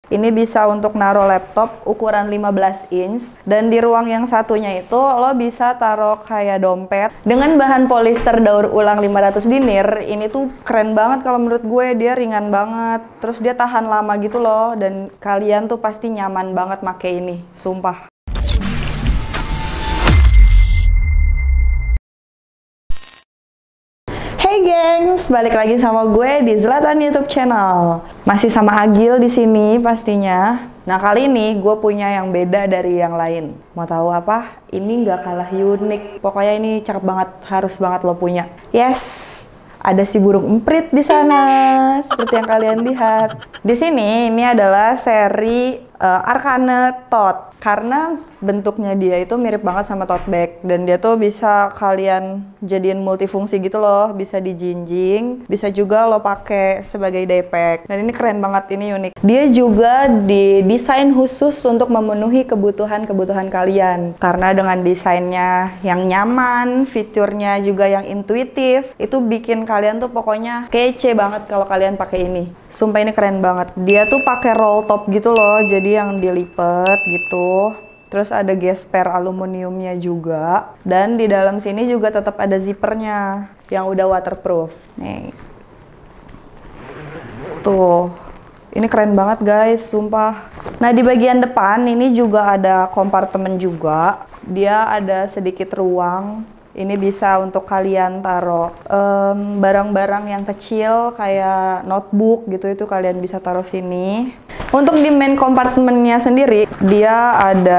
Ini bisa untuk naruh laptop ukuran 15 inch. Dan di ruang yang satunya itu lo bisa taruh kayak dompet. Dengan bahan polister daur ulang 500 denier, ini tuh keren banget kalau menurut gue. Dia ringan banget, terus dia tahan lama gitu loh. Dan kalian tuh pasti nyaman banget make ini, sumpah. Hey gengs, balik lagi sama gue di Zlatan YouTube channel. Masih sama Agil di sini pastinya. Nah kali ini gue punya yang beda dari yang lain. Mau tahu apa? Ini nggak kalah unik. Pokoknya ini cakep banget, harus banget lo punya. Yes, ada si burung emprit di sana, seperti yang kalian lihat. Di sini ini adalah seri Arcane Tote. Karena bentuknya dia itu mirip banget sama tote bag, dan dia tuh bisa kalian jadiin multifungsi gitu loh, bisa dijinjing, bisa juga lo pakai sebagai daypack. Dan ini keren banget, ini unik. Dia juga didesain khusus untuk memenuhi kebutuhan kalian. Karena dengan desainnya yang nyaman, fiturnya juga yang intuitif, itu bikin kalian tuh pokoknya kece banget kalau kalian pakai ini. Sumpah ini keren banget. Dia tuh pakai roll top gitu loh, jadi yang dilipet gitu. Terus ada gesper aluminiumnya juga, dan di dalam sini juga tetap ada zippernya yang udah waterproof. Nih, tuh, ini keren banget guys, sumpah. Nah di bagian depan ini juga ada kompartemen juga. Dia ada sedikit ruang. Ini bisa untuk kalian taruh barang-barang yang kecil kayak notebook gitu, itu kalian bisa taruh sini. Untuk di main kompartemennya sendiri, dia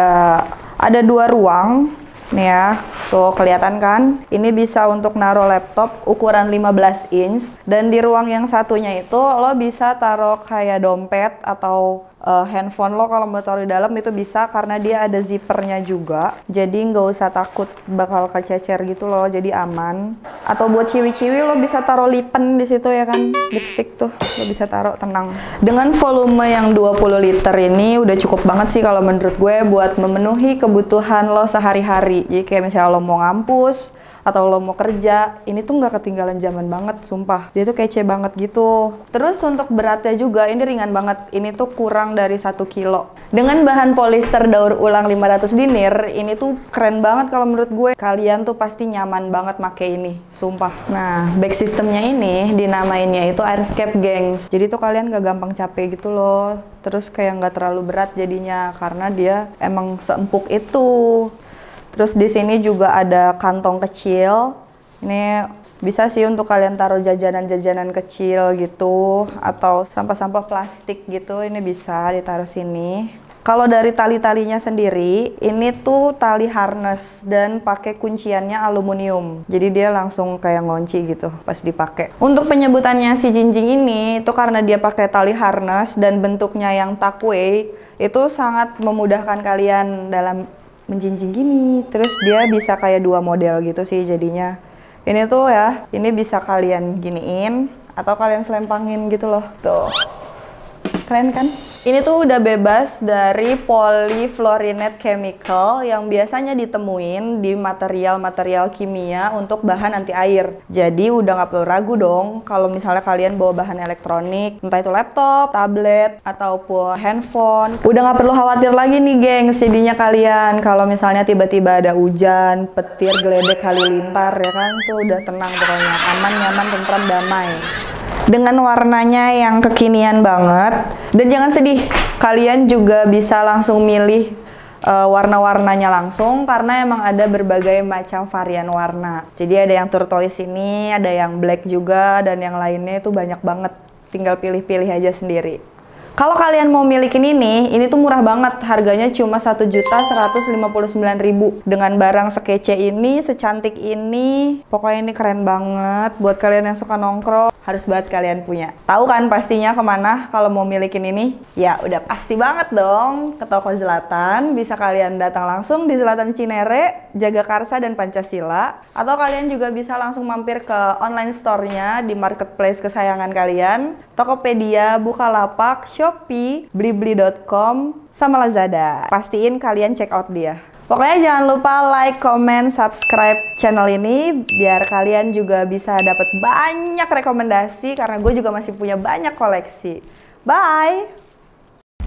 ada dua ruang. Nih ya, tuh kelihatan kan? Ini bisa untuk naruh laptop ukuran 15 inch. Dan di ruang yang satunya itu lo bisa taruh kayak dompet atau handphone lo kalau mau taruh di dalam itu bisa, karena dia ada zippernya juga. Jadi nggak usah takut bakal kececer gitu loh, jadi aman. Atau buat ciwi-ciwi lo bisa taruh lipen di situ ya kan, lipstick tuh lo bisa taruh, tenang. Dengan volume yang 20 liter ini udah cukup banget sih kalau menurut gue buat memenuhi kebutuhan lo sehari-hari. Jadi kayak misalnya lo mau ngampus atau lo mau kerja, ini tuh nggak ketinggalan zaman banget, sumpah. Dia tuh kece banget gitu. Terus untuk beratnya juga ini ringan banget. Ini tuh kurang dari 1 kilo. Dengan bahan polister daur ulang 500 denier, ini tuh keren banget kalau menurut gue. Kalian tuh pasti nyaman banget make ini, sumpah. Nah, back systemnya ini dinamainnya itu Airscape gengs. Jadi tuh kalian gak gampang capek gitu loh. Terus kayak nggak terlalu berat jadinya, karena dia emang seempuk itu. Terus di sini juga ada kantong kecil. Ini bisa sih untuk kalian taruh jajanan-jajanan kecil gitu, atau sampah-sampah plastik gitu, ini bisa ditaruh sini. Kalau dari tali-talinya sendiri, ini tuh tali harness dan pakai kunciannya aluminium. Jadi dia langsung kayak ngunci gitu pas dipakai. Untuk penyebutannya si jinjing ini itu karena dia pakai tali harness dan bentuknya yang tuckway, itu sangat memudahkan kalian dalam menjinjing gini. Terus dia bisa kayak dua model gitu sih jadinya. Ini tuh ya, ini bisa kalian giniin atau kalian selempangin gitu loh. Tuh, keren kan? Ini tuh udah bebas dari polyfluorinated chemical yang biasanya ditemuin di material-material kimia untuk bahan anti air. Jadi udah nggak perlu ragu dong kalau misalnya kalian bawa bahan elektronik, entah itu laptop, tablet, ataupun handphone. Udah nggak perlu khawatir lagi nih gengs, jadinya kalian kalau misalnya tiba-tiba ada hujan, petir, geledek, halilintar ya kan, tuh udah tenang pokoknya, aman, nyaman, tentram, damai. Dengan warnanya yang kekinian banget. Dan jangan sedih, kalian juga bisa langsung milih warna-warnanya langsung, karena emang ada berbagai macam varian warna. Jadi ada yang turquoise ini, ada yang black juga, dan yang lainnya itu banyak banget. Tinggal pilih-pilih aja sendiri. Kalau kalian mau milikin ini tuh murah banget. Harganya cuma 1.159.000. Dengan barang sekece ini, secantik ini, pokoknya ini keren banget. Buat kalian yang suka nongkrong, harus banget kalian punya. Tahu kan pastinya kemana kalau mau milikin ini? Ya udah pasti banget dong, ke toko Zlatan. Bisa kalian datang langsung di Zlatan Cinere, Jagakarsa, dan Pancasila. Atau kalian juga bisa langsung mampir ke online store-nya di marketplace kesayangan kalian, Tokopedia, Bukalapak, Shopee, Blibli.com, sama Lazada. Pastiin kalian check out dia. Pokoknya jangan lupa like, comment, subscribe channel ini biar kalian juga bisa dapat banyak rekomendasi, karena gue juga masih punya banyak koleksi. Bye!